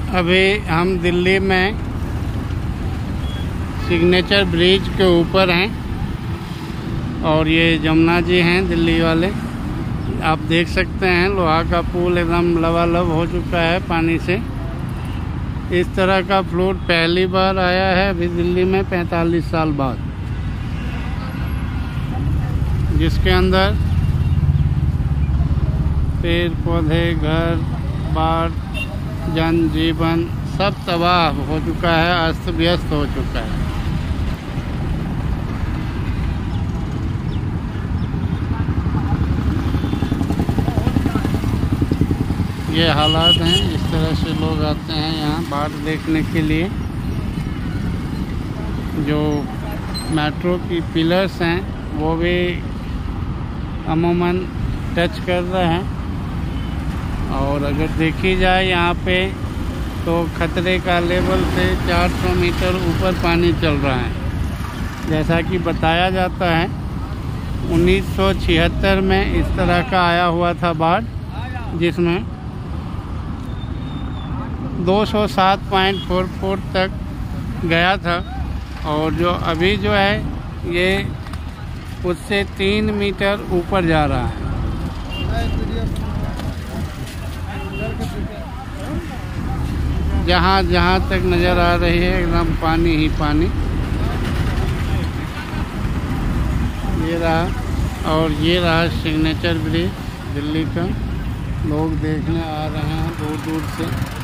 अभी हम दिल्ली में सिग्नेचर ब्रिज के ऊपर हैं और ये जमुना जी हैं दिल्ली वाले। आप देख सकते हैं लोहा का पुल एकदम लबालब हो चुका है पानी से। इस तरह का फ्लोट पहली बार आया है अभी दिल्ली में 45 साल बाद, जिसके अंदर पेड़ पौधे, घर बार, जनजीवन सब तबाह हो चुका है, अस्त व्यस्त हो चुका है। ये हालात हैं, इस तरह से लोग आते हैं यहाँ बाढ़ देखने के लिए। जो मेट्रो की पिलर्स हैं वो भी अमूमन टच कर रहे हैं। और अगर देखी जाए यहाँ पे तो खतरे का लेवल से 400 मीटर ऊपर पानी चल रहा है। जैसा कि बताया जाता है 1976 में इस तरह का आया हुआ था बाढ़, जिसमें 207.44 तक गया था। और जो अभी जो है ये उससे 3 मीटर ऊपर जा रहा है। जहाँ जहाँ तक नज़र आ रही है एकदम पानी ही पानी। ये रहा, और ये रहा सिग्नेचर ब्रिज दिल्ली का। लोग देखने आ रहे हैं दूर दूर से।